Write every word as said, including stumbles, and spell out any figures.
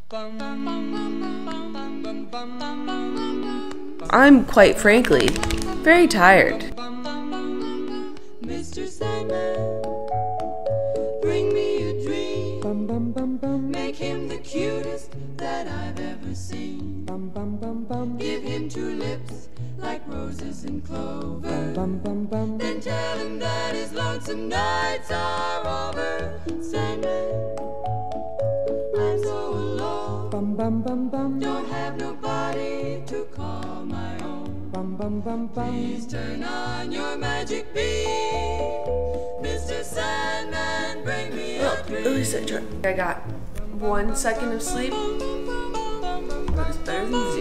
I'm, quite frankly, very tired. Mister Sandman, bring me a dream. Make him the cutest that I've ever seen. Give him two lips like roses and clover. Then tell him that his lonesome nights are over. Sandman, I'm so alone. Don't have nobody to call my own. Please turn on your magic beam. Mister Sandman, bring me a Well, dream. at least I tried. I got one second of sleep. But it's better than